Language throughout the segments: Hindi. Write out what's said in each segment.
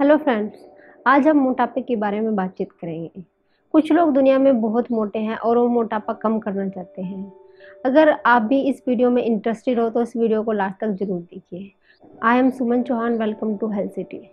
Hello friends. आज हम मोटापे के बारे में बातचीत करेंगे। कुछ लोग दुनिया में बहुत मोटे हैं और वो मोटापा कम करना चाहते हैं। अगर आप भी इस वीडियो में इंटरेस्टेड हो तो इस वीडियो को लास्ट तक जरूर देखिए। I am Suman Chauhan, welcome to health city.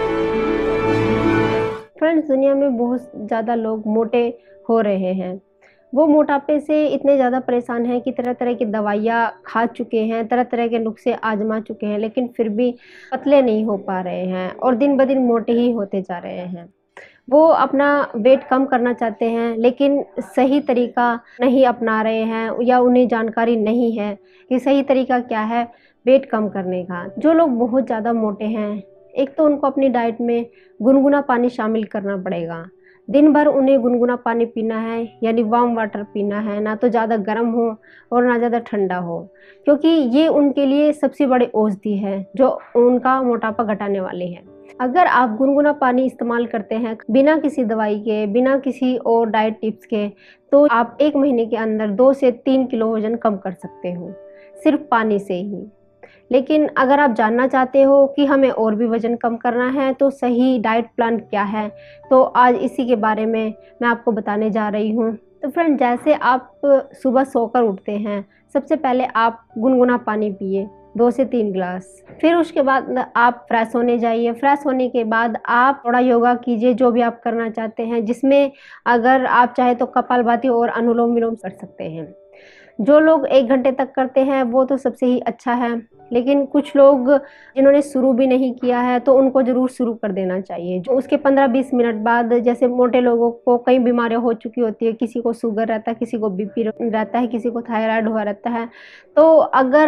Friends, दुनिया में बहुत ज़्यादा लोग मोटे हो रहे हैं। वो मोटापे से इतने ज़्यादा परेशान हैं कि तरह तरह की दवाइयाँ खा चुके हैं, तरह तरह के नुस्खे आजमा चुके हैं, लेकिन फिर भी पतले नहीं हो पा रहे हैं और दिन ब दिन मोटे ही होते जा रहे हैं। वो अपना वेट कम करना चाहते हैं, लेकिन सही तरीका नहीं अपना रहे हैं या उन्हें जानकारी नहीं है कि सही तरीका क्या है वेट कम करने का। जो लोग बहुत ज़्यादा मोटे हैं, एक तो उनको अपनी डाइट में गुनगुना पानी शामिल करना पड़ेगा। दिन भर उन्हें गुनगुना पानी पीना है, यानी वार्म वाटर पीना है, ना तो ज़्यादा गर्म हो और ना ज़्यादा ठंडा हो, क्योंकि ये उनके लिए सबसे बड़े औषधि है जो उनका मोटापा घटाने वाले हैं। अगर आप गुनगुना पानी इस्तेमाल करते हैं बिना किसी दवाई के, बिना किसी और डाइट टिप्स के, तो आप 1 महीने के अंदर 2 से 3 किलो वजन कम कर सकते हो, सिर्फ पानी से ही। लेकिन अगर आप जानना चाहते हो कि हमें और भी वज़न कम करना है तो सही डाइट प्लान क्या है, तो आज इसी के बारे में मैं आपको बताने जा रही हूँ। तो फ्रेंड, जैसे आप सुबह सोकर उठते हैं, सबसे पहले आप गुनगुना पानी पिए 2 से 3 गिलास। फिर उसके बाद आप फ्रेश होने जाइए। फ्रेश होने के बाद आप थोड़ा योगा कीजिए, जो भी आप करना चाहते हैं, जिसमें अगर आप चाहे तो कपालभाति और अनुलोम विलोम कर सकते हैं। जो लोग 1 घंटे तक करते हैं वो तो सबसे ही अच्छा है, लेकिन कुछ लोग जिन्होंने शुरू भी नहीं किया है तो उनको ज़रूर शुरू कर देना चाहिए। जो उसके 15-20 मिनट बाद, जैसे मोटे लोगों को कई बीमारियां हो चुकी होती है, किसी को शुगर रहता है, किसी को बीपी रहता है, किसी को थायराइड हुआ रहता है, तो अगर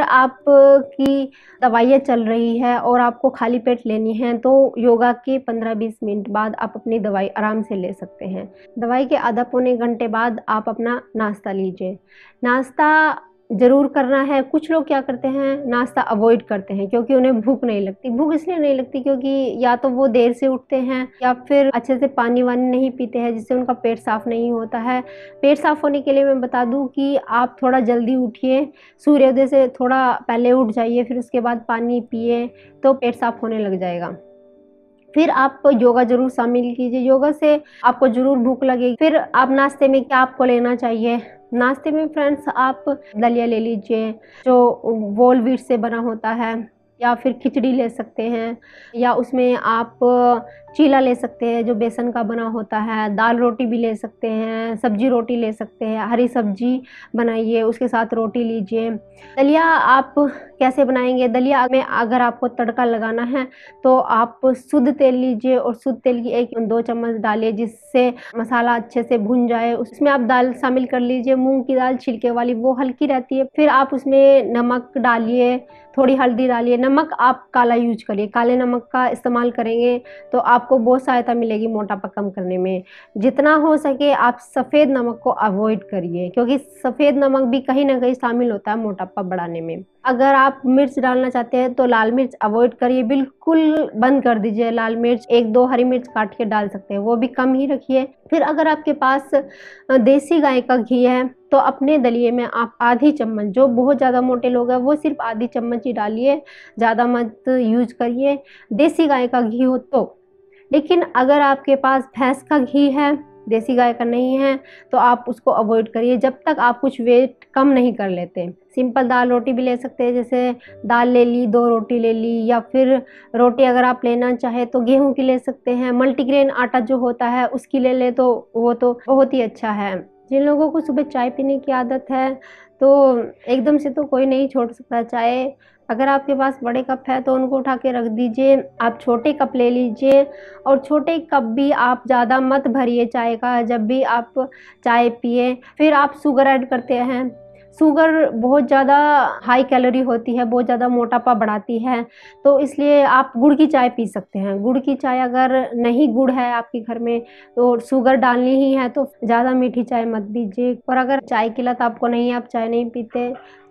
आपकी दवाइयाँ चल रही है और आपको खाली पेट लेनी है तो योगा के 15-20 मिनट बाद आप अपनी दवाई आराम से ले सकते हैं। दवाई के आधा पौने घंटे बाद आप अपना नाश्ता लीजिए। नाश्ता ज़रूर करना है। कुछ लोग क्या करते हैं, नाश्ता अवॉइड करते हैं क्योंकि उन्हें भूख नहीं लगती। भूख इसलिए नहीं लगती क्योंकि या तो वो देर से उठते हैं या फिर अच्छे से पानी-वानी नहीं पीते हैं, जिससे उनका पेट साफ़ नहीं होता है। पेट साफ़ होने के लिए मैं बता दूँ कि आप थोड़ा जल्दी उठिए, सूर्योदय से थोड़ा पहले उठ जाइए, फिर उसके बाद पानी पिए, तो पेट साफ़ होने लग जाएगा। फिर आप योगा ज़रूर शामिल कीजिए। योगा से आपको ज़रूर भूख लगेगी। फिर आप नाश्ते में क्या आपको लेना चाहिए? नाश्ते में फ्रेंड्स आप दलिया ले लीजिए, जो व्होल व्हीट से बना होता है, या फिर खिचड़ी ले सकते हैं, या उसमें आप चीला ले सकते हैं जो बेसन का बना होता है। दाल रोटी भी ले सकते हैं, सब्जी रोटी ले सकते हैं, हरी सब्जी बनाइए, उसके साथ रोटी लीजिए। दलिया आप कैसे बनाएंगे? दलिया में अगर आपको तड़का लगाना है तो आप शुद्ध तेल लीजिए और शुद्ध तेल की 1-2 चम्मच डालिए, जिससे मसाला अच्छे से भुन जाए। उसमें आप दाल शामिल कर लीजिए, मूंग की दाल छिलके वाली, वो हल्की रहती है। फिर आप उसमें नमक डालिए, थोड़ी हल्दी डालिए। नमक आप काला यूज करिए, काले नमक का इस्तेमाल करेंगे तो आपको बहुत सहायता मिलेगी मोटापा कम करने में। जितना हो सके आप सफ़ेद नमक को अवॉइड करिए, क्योंकि सफ़ेद नमक भी कहीं ना कहीं शामिल होता है मोटापा बढ़ाने में। अगर आप मिर्च डालना चाहते हैं तो लाल मिर्च अवॉइड करिए, बिल्कुल बंद कर दीजिए लाल मिर्च। 1-2 हरी मिर्च काट के डाल सकते हैं, वो भी कम ही रखिए। फिर अगर आपके पास देसी गाय का घी है तो अपने दलिए में आप आधी चम्मच, जो बहुत ज़्यादा मोटे लोग हैं वो सिर्फ आधी चम्मच ही डालिए, ज़्यादा मत यूज करिए, देसी गाय का घी हो तो। लेकिन अगर आपके पास भैंस का घी है, देसी गाय का नहीं है, तो आप उसको अवॉइड करिए जब तक आप कुछ वेट कम नहीं कर लेते। सिंपल दाल रोटी भी ले सकते हैं, जैसे दाल ले ली, 2 रोटी ले ली, या फिर रोटी अगर आप लेना चाहें तो गेहूं की ले सकते हैं। मल्टीग्रेन आटा जो होता है उसकी ले ले तो वो तो बहुत ही अच्छा है। जिन लोगों को सुबह चाय पीने की आदत है तो एकदम से तो कोई नहीं छोड़ सकता चाय। अगर आपके पास बड़े कप है तो उनको उठा के रख दीजिए, आप छोटे कप ले लीजिए, और छोटे कप भी आप ज़्यादा मत भरिए चाय का जब भी आप चाय पिए। फिर आप शुगर ऐड करते हैं। शुगर बहुत ज़्यादा हाई कैलोरी होती है, बहुत ज़्यादा मोटापा बढ़ाती है, तो इसलिए आप गुड़ की चाय पी सकते हैं। गुड़ की चाय, अगर नहीं गुड़ है आपके घर में तो शुगर डालनी ही है तो ज़्यादा मीठी चाय मत पीजिए। और अगर चाय की लत आपको नहीं है, आप चाय नहीं पीते,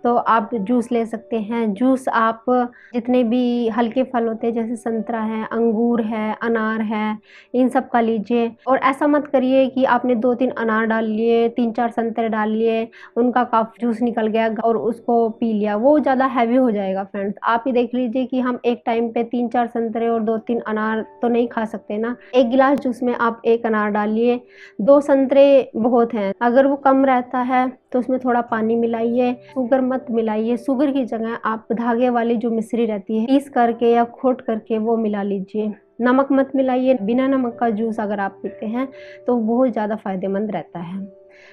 तो आप जूस ले सकते हैं। जूस आप जितने भी हल्के फल होते हैं जैसे संतरा है, अंगूर है, अनार है, इन सब का लीजिए। और ऐसा मत करिए कि आपने 2-3 अनार डाल लिए, 3-4 संतरे डाल लिए, उनका काफ़ी जूस निकल गया और उसको पी लिया, वो ज़्यादा हैवी हो जाएगा फ्रेंड्स। आप ही देख लीजिए कि हम एक टाइम पे 3-4 संतरे और 2-3 अनार तो नहीं खा सकते ना। 1 गिलास जूस में आप 1 अनार डालिए, 2 संतरे बहुत हैं। अगर वो कम रहता है तो उसमें थोड़ा पानी मिलाइए, शुगर मत मिलाइए। शुगर की जगह आप धागे वाली जो मिश्री रहती है पीस करके या खोट करके वो मिला लीजिए। नमक मत मिलाइए। बिना नमक का जूस अगर आप पीते हैं तो बहुत ज़्यादा फायदेमंद रहता है।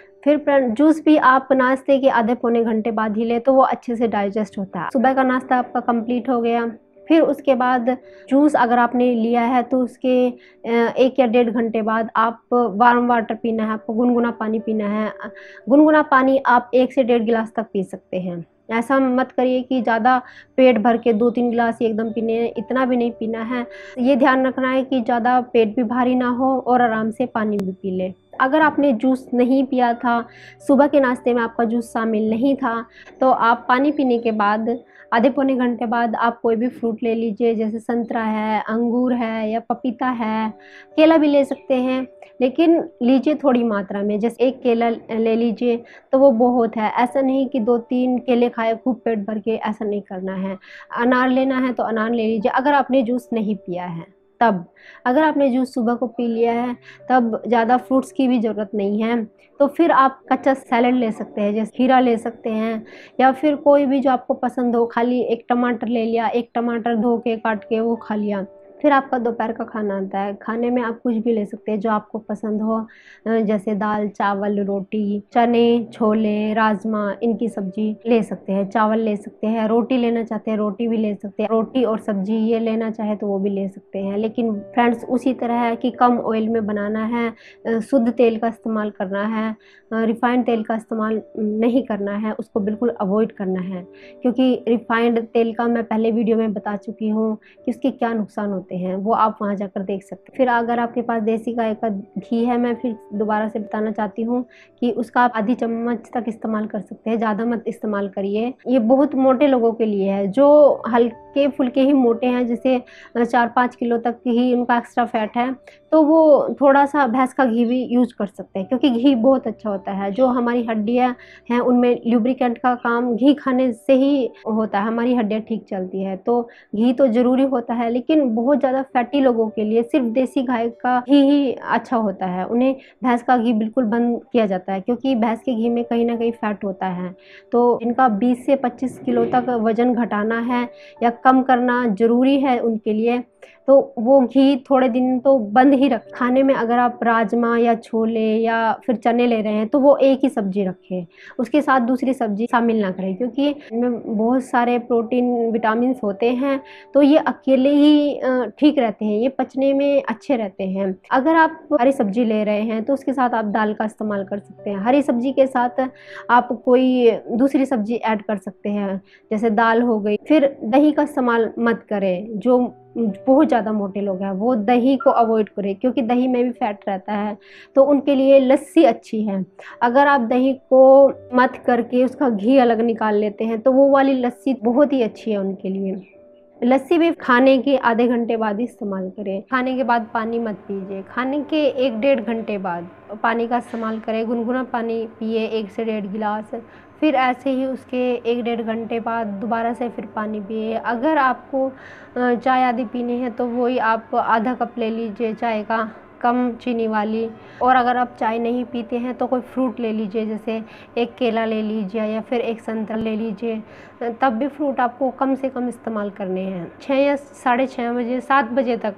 फिर जूस भी आप नाश्ते के आधे पौने घंटे बाद ही लें तो वो अच्छे से डाइजेस्ट होता है। सुबह का नाश्ता आपका कंप्लीट हो गया। फिर उसके बाद जूस अगर आपने लिया है तो उसके 1 या 1.5 घंटे बाद आप वार्म वाटर पीना है, आपको गुनगुना पानी पीना है। गुनगुना पानी आप 1 से 1.5 गिलास तक पी सकते हैं। ऐसा मत करिए कि ज़्यादा पेट भर के 2-3 गिलास ही एकदम पीने हैं, इतना भी नहीं पीना है। ये ध्यान रखना है कि ज़्यादा पेट भी भारी ना हो और आराम से पानी भी पी लें। अगर आपने जूस नहीं पिया था, सुबह के नाश्ते में आपका जूस शामिल नहीं था, तो आप पानी पीने के बाद आधे पौने घंटे बाद आप कोई भी फ्रूट ले लीजिए, जैसे संतरा है, अंगूर है या पपीता है, केला भी ले सकते हैं, लेकिन लीजिए थोड़ी मात्रा में। जैसे 1 केला ले लीजिए तो वो बहुत है। ऐसा नहीं कि 2-3 केले खाए खूब पेट भर के, ऐसा नहीं करना है। अनार लेना है तो अनार ले लीजिए अगर आपने जूस नहीं पिया है तब। अगर आपने जूस सुबह को पी लिया है तब ज़्यादा फ्रूट्स की भी ज़रूरत नहीं है। तो फिर आप कच्चा सैलेड ले सकते हैं, जैसे खीरा ले सकते हैं या फिर कोई भी जो आपको पसंद हो। खाली 1 टमाटर ले लिया, 1 टमाटर धो के काट के वो खा लिया। फिर आपका दोपहर का खाना आता है। खाने में आप कुछ भी ले सकते हैं जो आपको पसंद हो, जैसे दाल, चावल, रोटी, चने, छोले, राजमा, इनकी सब्जी ले सकते हैं। चावल ले सकते हैं, रोटी लेना चाहते हैं रोटी भी ले सकते हैं। रोटी और सब्जी ये लेना चाहे तो वो भी ले सकते हैं। लेकिन फ्रेंड्स उसी तरह है कि कम ऑयल में बनाना है, शुद्ध तेल का इस्तेमाल करना है, रिफाइंड तेल का इस्तेमाल नहीं करना है, उसको बिल्कुल अवॉइड करना है। क्योंकि रिफाइंड तेल का मैं पहले वीडियो में बता चुकी हूँ कि उसके क्या नुकसान होते हैं, वो आप वहाँ जाकर देख सकते हैं। फिर अगर आपके पास देसी गाय का घी है, मैं फिर दोबारा से बताना चाहती हूँ कि उसका आप आधी चम्मच तक इस्तेमाल कर सकते हैं, ज़्यादा मत इस्तेमाल करिए। ये बहुत मोटे लोगों के लिए है, जो हल्के फुल्के ही मोटे हैं, जैसे 4-5 किलो तक ही उनका एक्स्ट्रा फैट है, तो वो थोड़ा सा भैंस का घी भी यूज कर सकते हैं, क्योंकि घी बहुत अच्छा होता है। जो हमारी हड्डियाँ हैं उनमें ल्यूब्रिकेंट का काम घी खाने से ही होता है, हमारी हड्डियाँ ठीक चलती है। तो घी तो ज़रूरी होता है, लेकिन बहुत ज़्यादा फैटी लोगों के लिए सिर्फ देसी गाय का घी ही अच्छा होता है। उन्हें भैंस का घी बिल्कुल बंद किया जाता है, क्योंकि भैंस के घी में कहीं ना कहीं फैट होता है। तो जिनका 20 से 25 किलो तक वज़न घटाना है या कम करना ज़रूरी है उनके लिए, तो वो घी थोड़े दिन तो बंद ही रख। खाने में अगर आप राजमा या छोले या फिर चने ले रहे हैं तो वो एक ही सब्जी रखें, उसके साथ दूसरी सब्जी शामिल ना करें, क्योंकि इनमें बहुत सारे प्रोटीन विटामिन होते हैं, तो ये अकेले ही ठीक रहते हैं, ये पचने में अच्छे रहते हैं। अगर आप हरी सब्जी ले रहे हैं तो उसके साथ आप दाल का इस्तेमाल कर सकते हैं। हरी सब्जी के साथ आप कोई दूसरी सब्जी ऐड कर सकते हैं, जैसे दाल हो गई। फिर दही का इस्तेमाल मत करें। जो बहुत ज़्यादा मोटे लोग हैं वो दही को अवॉइड करें, क्योंकि दही में भी फैट रहता है। तो उनके लिए लस्सी अच्छी है। अगर आप दही को मत करके उसका घी अलग निकाल लेते हैं तो वो वाली लस्सी बहुत ही अच्छी है उनके लिए। लस्सी भी खाने के आधे घंटे बाद ही इस्तेमाल करें। खाने के बाद पानी मत पीजिए। खाने के 1-1.5 घंटे बाद पानी का इस्तेमाल करें। गुनगुना पानी पिए 1 से 1.5 गिलास। फिर ऐसे ही उसके 1-1.5 घंटे बाद दोबारा से फिर पानी पिए। अगर आपको चाय आदि पीनी है तो वही आप आधा कप ले लीजिए चाय का, कम चीनी वाली। और अगर आप चाय नहीं पीते हैं तो कोई फ्रूट ले लीजिए, जैसे 1 केला ले लीजिए या फिर 1 संतरा ले लीजिए। तब भी फ्रूट आपको कम से कम इस्तेमाल करने हैं। 6 या 6:30 बजे, 7 बजे तक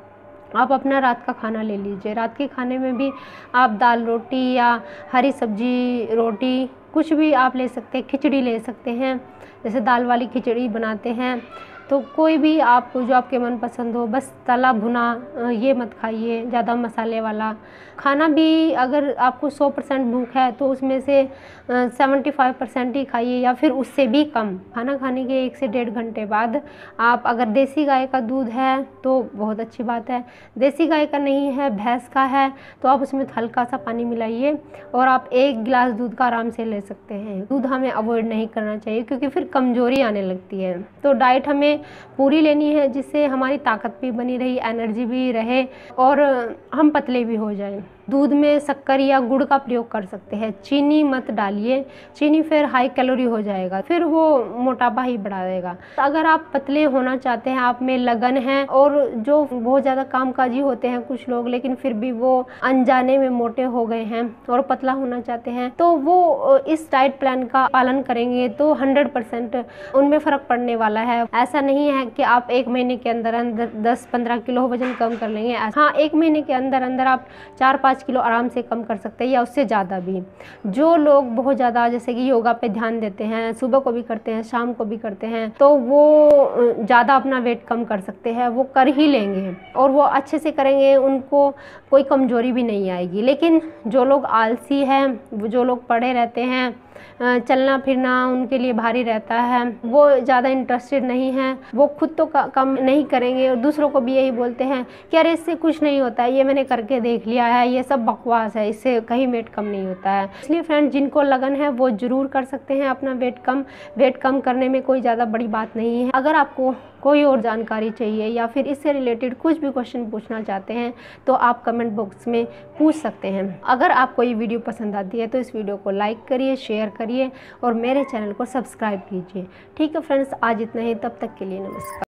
आप अपना रात का खाना ले लीजिए। रात के खाने में भी आप दाल रोटी या हरी सब्जी रोटी कुछ भी आप ले सकते हैं। खिचड़ी ले सकते हैं, जैसे दाल वाली खिचड़ी बनाते हैं तो कोई भी आप जो आपके मन पसंद हो, बस तला भुना ये मत खाइए, ज़्यादा मसाले वाला खाना भी। अगर आपको 100% भूख है तो उसमें से 75% ही खाइए या फिर उससे भी कम। खाना खाने के 1 से 1.5 घंटे बाद आप, अगर देसी गाय का दूध है तो बहुत अच्छी बात है, देसी गाय का नहीं है, भैंस का है, तो आप उसमें हल्का सा पानी मिलाइए और आप 1 गिलास दूध का आराम से ले सकते हैं। दूध हमें अवॉइड नहीं करना चाहिए क्योंकि फिर कमज़ोरी आने लगती है। तो डाइट हमें पूरी लेनी है जिससे हमारी ताकत भी बनी रही, एनर्जी भी रहे और हम पतले भी हो जाएं। दूध में शक्कर या गुड़ का प्रयोग कर सकते हैं, चीनी मत डालिए, चीनी फिर हाई कैलोरी हो जाएगा, फिर वो मोटापा ही बढ़ा देगा। अगर आप पतले होना चाहते हैं, आप में लगन है, और जो बहुत ज़्यादा कामकाजी होते हैं कुछ लोग लेकिन फिर भी वो अनजाने में मोटे हो गए हैं और पतला होना चाहते हैं, तो वो इस डाइट प्लान का पालन करेंगे तो 100% उनमें फ़र्क पड़ने वाला है। ऐसा नहीं है कि आप 1 महीने के अंदर अंदर 10-15 किलो वजन कम कर लेंगे। हाँ, 1 महीने के अंदर अंदर आप 4-5 किलो आराम से कम कर सकते हैं या उससे ज़्यादा भी। जो लोग बहुत ज़्यादा जैसे कि योगा पे ध्यान देते हैं, सुबह को भी करते हैं, शाम को भी करते हैं, तो वो ज़्यादा अपना वेट कम कर सकते हैं, वो कर ही लेंगे और वो अच्छे से करेंगे, उनको कोई कमज़ोरी भी नहीं आएगी। लेकिन जो लोग आलसी हैं, जो लोग पड़े रहते हैं, चलना फिरना उनके लिए भारी रहता है, वो ज़्यादा इंटरेस्टेड नहीं हैं, वो खुद तो कम नहीं करेंगे और दूसरों को भी यही बोलते हैं कि अरे इससे कुछ नहीं होता है, ये मैंने करके देख लिया है, ये सब बकवास है, इससे कहीं वेट कम नहीं होता है। इसलिए फ्रेंड, जिनको लगन है वो ज़रूर कर सकते हैं अपना वेट कम करने में कोई ज़्यादा बड़ी बात नहीं है। अगर आपको कोई और जानकारी चाहिए या फिर इससे रिलेटेड कुछ भी क्वेश्चन पूछना चाहते हैं तो आप कमेंट बॉक्स में पूछ सकते हैं। अगर आपको ये वीडियो पसंद आती है तो इस वीडियो को लाइक करिए, शेयर करिए और मेरे चैनल को सब्सक्राइब कीजिए। ठीक है फ्रेंड्स, आज इतना ही, तब तक के लिए नमस्कार।